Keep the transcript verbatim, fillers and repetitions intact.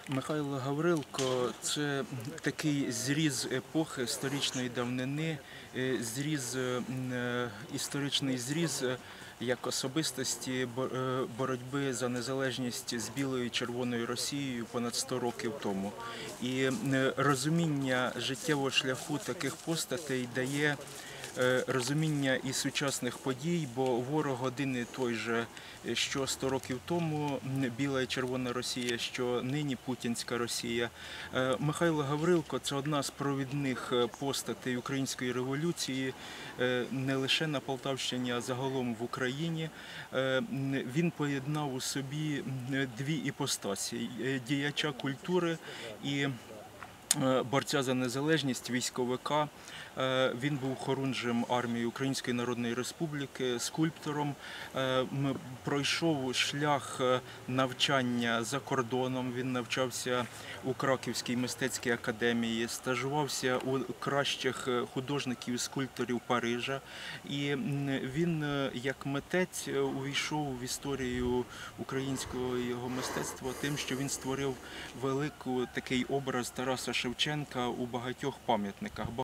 Михайло Гаврилко – це такий зріз епохи історичної давнини, зріз, історичний зріз як особистості боротьби за незалежність з білою і червоною Росією понад сто років тому. І розуміння життєвого шляху таких постатей дає розуміння і сучасних подій, бо ворог один і той же, що сто років тому біла і червона Росія, що нині путінська Росія. Михайло Гаврилко – це одна з провідних постатей української революції, не лише на Полтавщині, а загалом в Україні. Він поєднав у собі дві іпостасі – діяча культури і борця за незалежність, військовика. Він був хорунжем армії Української Народної Республіки, скульптором, пройшов шлях навчання за кордоном, він навчався у Краківській мистецькій академії, стажувався у кращих художників і скульпторів Парижа. І він, як митець, увійшов в історію українського його мистецтва тим, що він створив великий такий образ Тараса Шевченка у багатьох пам'ятниках.